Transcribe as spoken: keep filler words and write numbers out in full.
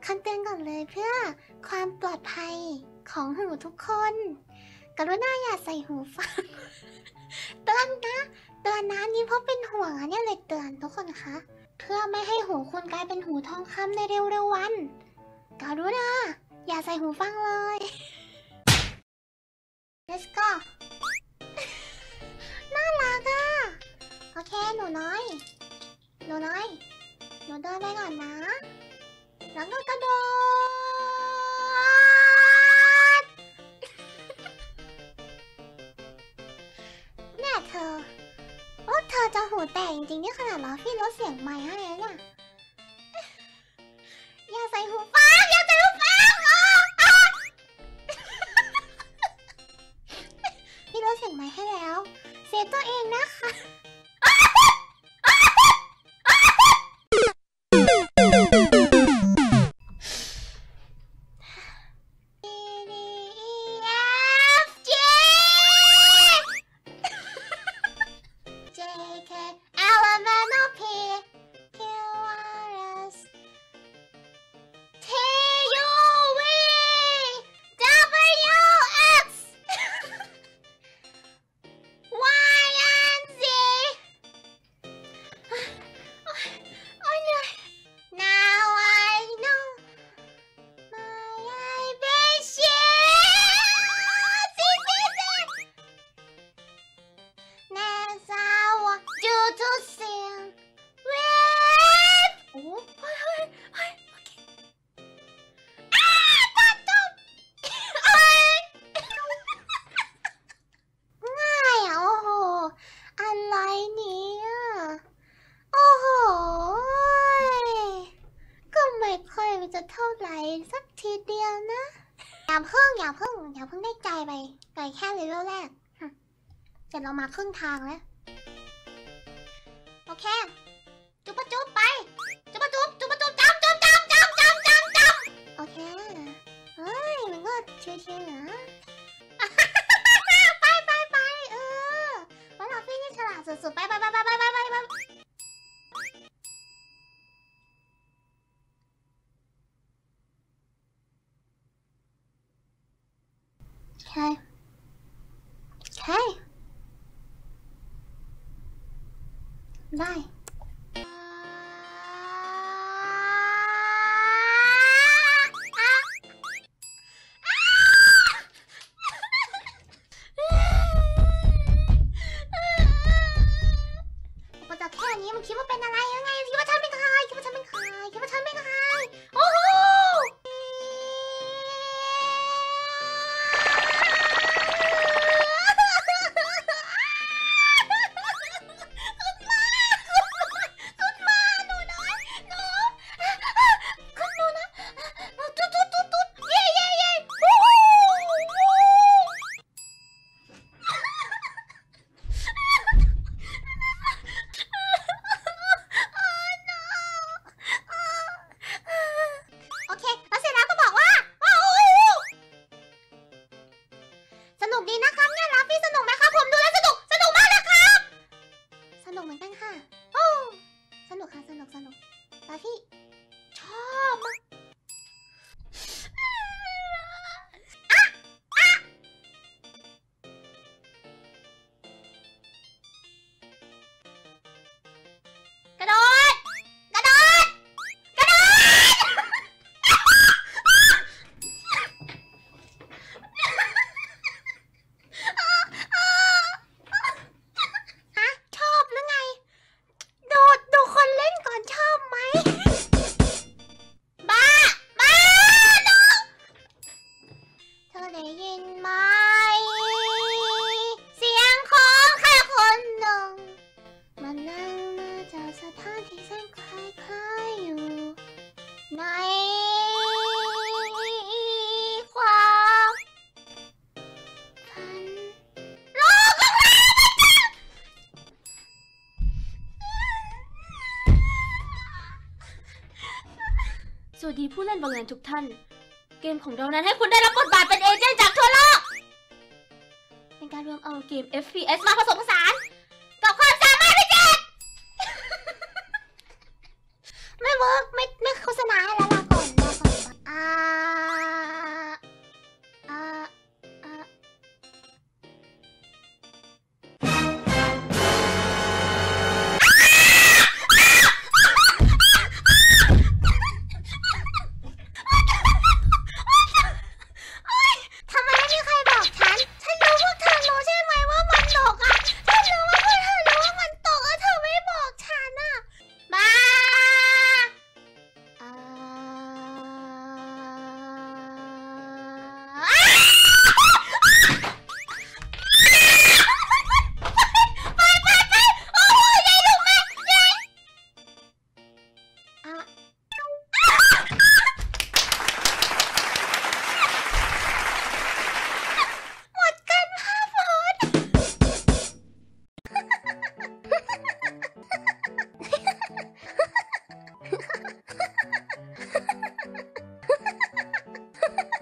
คำเตือนก่อนเลยเพื่อความปลอดภัยของหูทุกคนกรุณาอย่าใส่หูฟัง เตือนนะเตือนนะนี่เพราะเป็นห่วงอะเนี่ยเลยเตือนทุกคนคะเพื่อไม่ให้หูคุณกลายเป็นหูทองคำในเร็วๆวันกรุณาอย่าใส่หูฟังเลย let's go น่ารักอ่ะโอเคหนูน้อยหนูน้อยหนูเดินไปก่อนนะแล้วก็กระโดด เนี่ยเธอโอ้เธอจะหูแตกจริงๆนี่ขนาดล้อพี่ลดเสียงไมค์ให้แล้วเนี่ยอย่าใส่หูฟังอย่าใส่หูฟังพี่ลดเสียงไมค์ให้แล้วเซฟตัวเองนะคะจะเท่าไหร่สักทีเดียวนะอย่าเพิ่งอย่าเพิ่งอย่าเพิ่งได้ใจไปไปแค่เลเวลแรกเสร็จเรามาครึ่งทางแล้วโอเคจุ๊บปะจุ๊บไปจุ๊บปะจุ๊บจุ๊บปะจุ๊บจับจับจับจับจับจับจับโอเคเฮ้ยมันก็ชิวๆนะไปไปไปเออวันเราพี่นี่ฉลาดสุดๆไปไปไปไปไปไปไปใช่ใช่ได้มาจากแค่นี้มันคิดว่าเป็นอะไรยังไงคิดว่าฉันเป็นใครคิดว่าฉันเป็นใครคิดว่าฉันเป็นใครโอ้โหพี่ชอบมากกระโดดกระโดดกระโดดฮะชอบหรือไงโดดดูคนเล่นก่อนชอบไหมบ้าบ้าลูกเธอได้ยินไหมเสียงของใครคนหนึ่งมันนั่งมาจากสถานที่แสนคล้ายๆอยู่ในความฝันลูกก็มาสวัสดีผู้เล่นบังเอิญทุกท่านเกมของเรานั้นให้คุณได้รับบทบาทเป็นเอเจนต์จากทั่วโลกเป็นการรวมเอาเกม เอฟ พี เอส มาผสมผสานกับความสามารถพิเศษไม่เวิร์กไม่ไม่โฆษณาให้แล้ว